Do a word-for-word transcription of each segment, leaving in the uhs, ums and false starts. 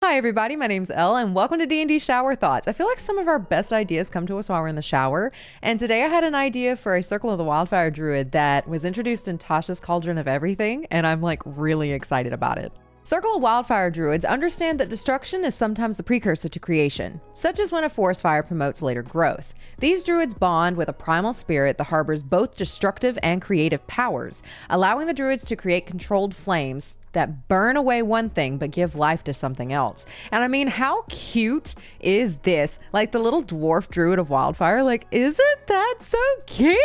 Hi everybody, my name's Elle and welcome to D and D Shower Thoughts. I feel like some of our best ideas come to us while we're in the shower, and today I had an idea for a Circle of the Wildfire Druid that was introduced in Tasha's Cauldron of Everything, and I'm like really excited about it. Circle of Wildfire Druids understand that destruction is sometimes the precursor to creation, such as when a forest fire promotes later growth. These druids bond with a primal spirit that harbors both destructive and creative powers, allowing the druids to create controlled flames that burn away one thing but give life to something else. And I mean, how cute is this? Like the little dwarf druid of wildfire, like, isn't that so cute?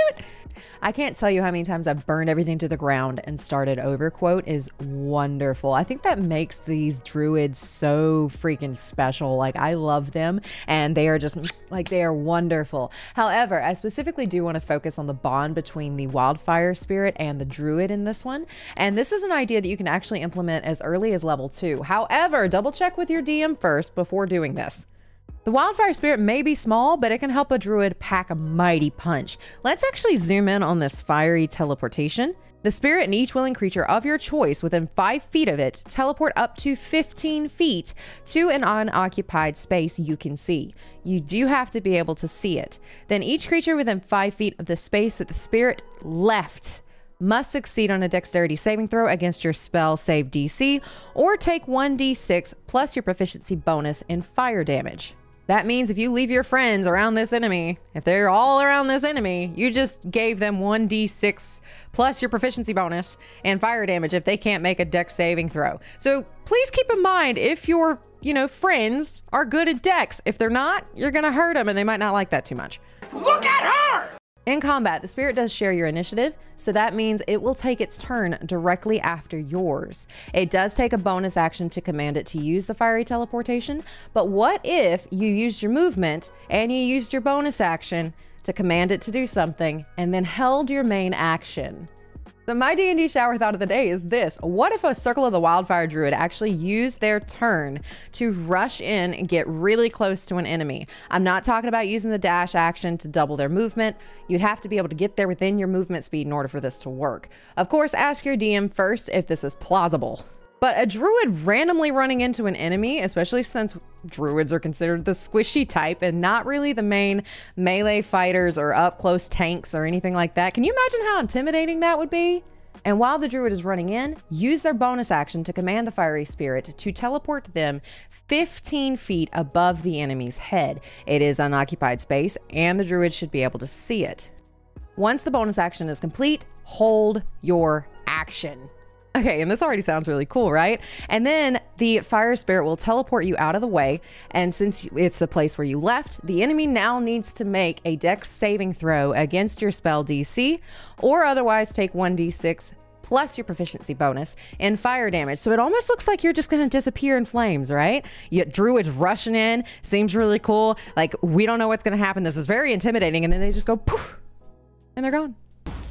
I can't tell you how many times I've burned everything to the ground and started over. Quote is wonderful. I think that makes these druids so freaking special. Like, I love them and they are just like, they are wonderful. However, I specifically do want to focus on the bond between the wildfire spirit and the druid in this one. And this is an idea that you can actually implement as early as level two. However, double check with your D M first before doing this. The wildfire spirit may be small, but it can help a druid pack a mighty punch. Let's actually zoom in on this fiery teleportation. The spirit and each willing creature of your choice within five feet of it teleport up to fifteen feet to an unoccupied space you can see. You do have to be able to see it. Then each creature within five feet of the space that the spirit left must succeed on a dexterity saving throw against your spell save D C, or take one d six plus your proficiency bonus in fire damage. That means if you leave your friends around this enemy, if they're all around this enemy, you just gave them one d six plus your proficiency bonus and fire damage if they can't make a dex saving throw. So please keep in mind, if your, you know, friends are good at dex, if they're not, you're gonna hurt them and they might not like that too much. Look at her! In combat, the spirit does share your initiative, so that means it will take its turn directly after yours. It does take a bonus action to command it to use the fiery teleportation, but what if you used your movement and you used your bonus action to command it to do something and then held your main action? So my D and D shower thought of the day is this: what if a Circle of the Wildfire Druid actually used their turn to rush in and get really close to an enemy? I'm not talking about using the dash action to double their movement. You'd have to be able to get there within your movement speed in order for this to work. Of course, ask your D M first if this is plausible. But a druid randomly running into an enemy, especially since druids are considered the squishy type and not really the main melee fighters or up close tanks or anything like that. Can you imagine how intimidating that would be? And while the druid is running in, use their bonus action to command the fiery spirit to teleport them fifteen feet above the enemy's head. It is unoccupied space and the druid should be able to see it. Once the bonus action is complete, hold your action. Okay, and this already sounds really cool, right? And then the fire spirit will teleport you out of the way, and since it's the place where you left, the enemy now needs to make a dex saving throw against your spell D C, or otherwise take one d six plus your proficiency bonus in fire damage. So it almost looks like you're just gonna disappear in flames, right? You druids rushing in, seems really cool. Like, we don't know what's gonna happen. This is very intimidating, and then they just go poof, and they're gone.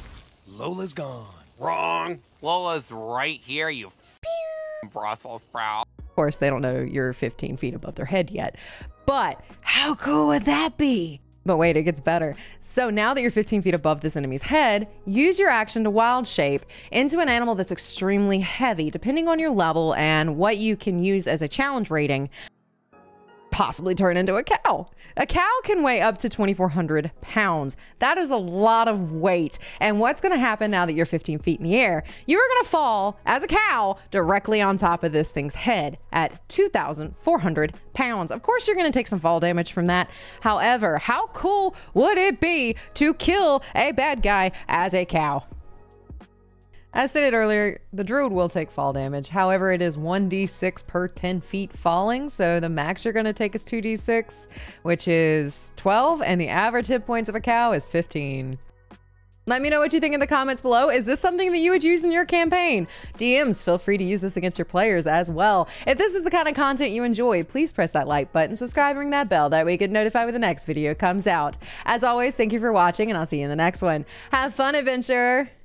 Lola's gone. Wrong. Lola's right here, you f***ing Brussels sprout. Of course, they don't know you're fifteen feet above their head yet, but how cool would that be? But wait, it gets better. So now that you're fifteen feet above this enemy's head, use your action to wild shape into an animal that's extremely heavy, depending on your level and what you can use as a challenge rating. Possibly turn into a cow. A cow can weigh up to twenty-four hundred pounds. That is a lot of weight. And what's gonna happen now that you're fifteen feet in the air? You're gonna fall as a cow directly on top of this thing's head at two thousand four hundred pounds. Of course, you're gonna take some fall damage from that. However, how cool would it be to kill a bad guy as a cow? As stated earlier, the druid will take fall damage. However, it is one d six per ten feet falling, so the max you're going to take is two d six, which is twelve, and the average hit points of a cow is fifteen. Let me know what you think in the comments below. Is this something that you would use in your campaign? D Ms, feel free to use this against your players as well. If this is the kind of content you enjoy, please press that like button, subscribe, and ring that bell. That way you get notified when the next video comes out. As always, thank you for watching, and I'll see you in the next one. Have fun, adventure!